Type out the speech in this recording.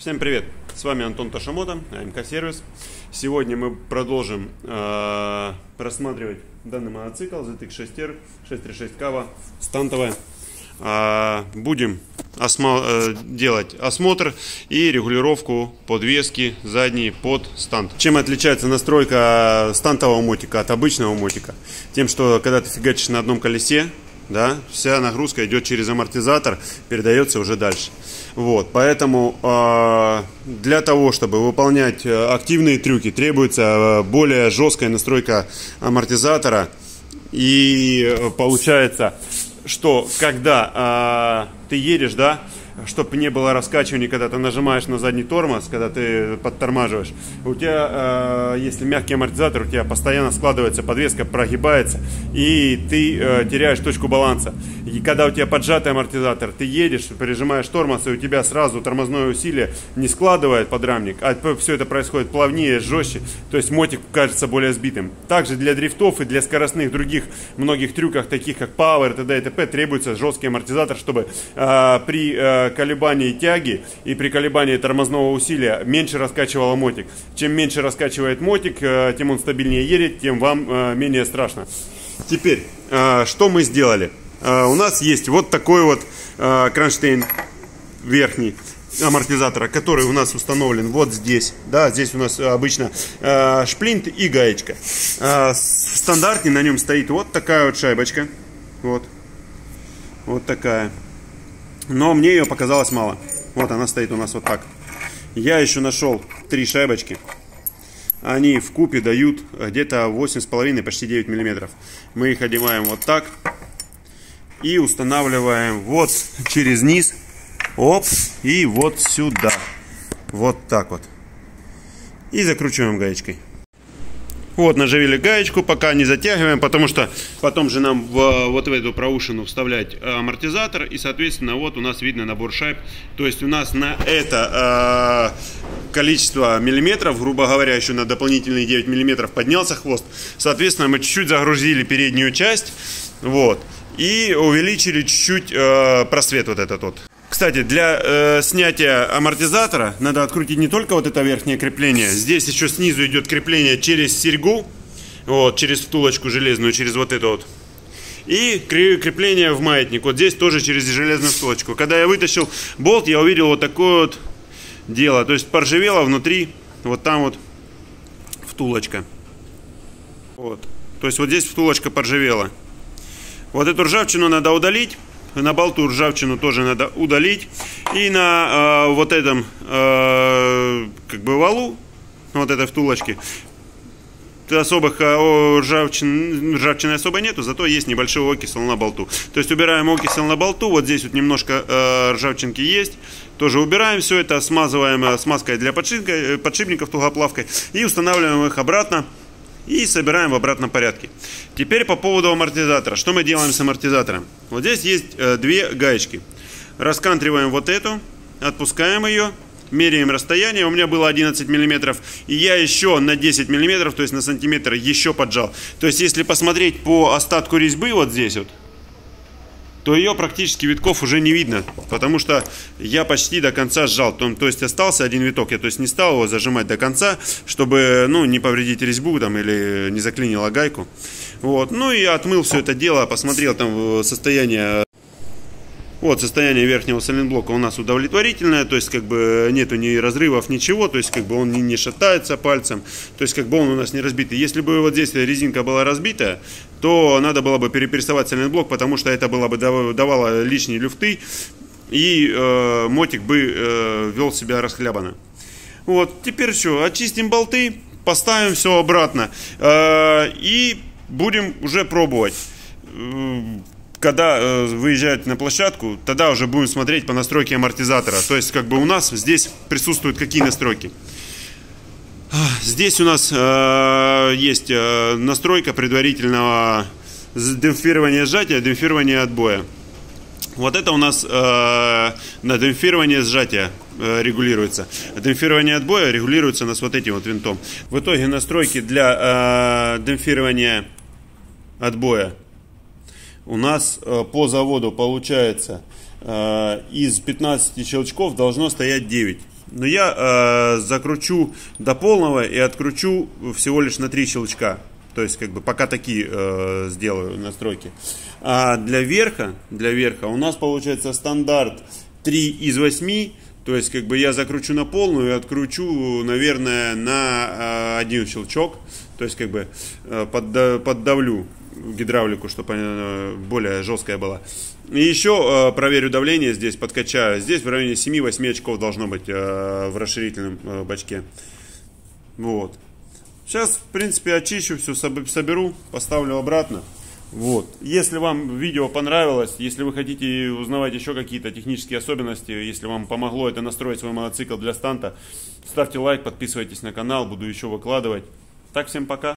Всем привет! С вами Антон Ташамото, АМК Сервис. Сегодня мы продолжим просматривать данный мотоцикл ZX6R 636 Кава стантовая. Будем делать осмотр и регулировку подвески задней под стант. Чем отличается настройка стантового мотика от обычного мотика? Тем, что когда ты фигачишь на одном колесе, да, вся нагрузка идет через амортизатор, передается уже дальше. Вот, поэтому для того, чтобы выполнять активные трюки, требуется более жесткая настройка амортизатора. И получается, что когда ты едешь, да, чтобы не было раскачивания, когда ты нажимаешь на задний тормоз, когда ты подтормаживаешь, у тебя, если мягкий амортизатор, у тебя постоянно складывается подвеска, прогибается, и ты теряешь точку баланса. И когда у тебя поджатый амортизатор, ты едешь, прижимаешь тормоз, и у тебя сразу тормозное усилие не складывает подрамник, а все это происходит плавнее, жестче, то есть мотик кажется более сбитым. Также для дрифтов и для скоростных других многих трюках, таких как Power, т.д. и т.п., требуется жесткий амортизатор, чтобы при колебании тяги и при колебании тормозного усилия меньше раскачивало мотик. Чем меньше раскачивает мотик, тем он стабильнее едет, тем вам менее страшно. Теперь, что мы сделали? У нас есть вот такой вот кронштейн верхний амортизатора, который у нас установлен вот здесь. Да, здесь у нас обычно шплинт и гаечка. В стандарте на нем стоит вот такая вот шайбочка. Вот такая. Но мне ее показалось мало. Вот она стоит у нас вот так. Я еще нашел 3 шайбочки. Они вкупе дают где-то 8,5, почти 9 мм. Мы их одеваем вот так. И устанавливаем вот через низ. Оп. И вот сюда. Вот так вот. И закручиваем гаечкой. Вот, наживили гаечку, пока не затягиваем, потому что потом же нам вот в эту проушину вставлять амортизатор, и, соответственно, вот у нас видно набор шайб. То есть у нас на это количество миллиметров, грубо говоря, еще на дополнительные 9 миллиметров поднялся хвост. Соответственно, мы чуть-чуть загрузили переднюю часть, вот, и увеличили чуть-чуть просвет вот этот вот. Кстати, для снятия амортизатора надо открутить не только вот это верхнее крепление. Здесь еще снизу идет крепление через серьгу, вот, через втулочку железную, через вот это вот. И крепление в маятник. Вот здесь тоже через железную втулочку. Когда я вытащил болт, я увидел вот такое вот дело. То есть поржавело внутри, вот там вот втулочка. Вот. То есть вот здесь втулочка поржавела. Вот эту ржавчину надо удалить. На болту ржавчину тоже надо удалить. И на вот этом как бы валу, вот этой втулочке, особых ржавчины особо нету, зато есть небольшой окисел на болту. То есть убираем окисел на болту. Вот здесь вот немножко ржавчинки есть. Тоже убираем все это, смазываем смазкой для подшипников тугоплавкой и устанавливаем их обратно. И собираем в обратном порядке. Теперь по поводу амортизатора. Что мы делаем с амортизатором? Вот здесь есть 2 гаечки. Раскантриваем вот эту, отпускаем ее, меряем расстояние. У меня было 11 мм, и я еще на 10 мм, то есть на сантиметр, еще поджал. То есть если посмотреть по остатку резьбы вот здесь вот, то ее практически витков уже не видно, потому что я почти до конца сжал. То есть остался один виток, я то есть не стал его зажимать до конца, чтобы не повредить резьбу там, или не заклинило гайку. Вот. Ну и отмыл все это дело, посмотрел там состояние. Вот, состояние верхнего сайлентблока у нас удовлетворительное, то есть как бы нету ни разрывов, ничего, то есть как бы он не шатается пальцем, то есть как бы он у нас не разбитый. Если бы вот здесь резинка была разбитая, то надо было бы перепрессовать сайлентблок, потому что это было бы давало лишние люфты, и мотик бы вел себя расхлябанно. Вот, теперь что, очистим болты, поставим все обратно и будем уже пробовать. Когда выезжать на площадку, тогда уже будем смотреть по настройке амортизатора. То есть, как бы у нас здесь присутствуют какие настройки. Здесь у нас есть настройка предварительного демпфирования сжатия, демпфирования отбоя. Вот это у нас на демпфирование сжатия регулируется. Демпфирование отбоя регулируется у нас вот этим вот винтом. В итоге настройки для демпфирования отбоя у нас по заводу получается из 15 щелчков должно стоять 9. Но я закручу до полного и откручу всего лишь на 3 щелчка. То есть, как бы, пока такие сделаю настройки. А для верха у нас получается стандарт 3 из 8. То есть, как бы, я закручу на полную и откручу, наверное, на 1 щелчок. То есть, как бы, поддавлю гидравлику, чтобы она более жесткая была. И еще проверю давление здесь, подкачаю. Здесь в районе 7-8 очков должно быть в расширительном бачке. Вот. Сейчас, в принципе, очищу, все соберу, поставлю обратно. Вот. Если вам видео понравилось, если вы хотите узнавать еще какие-то технические особенности, если вам помогло это настроить свой мотоцикл для станта, ставьте лайк, подписывайтесь на канал, буду еще выкладывать. Так, всем пока.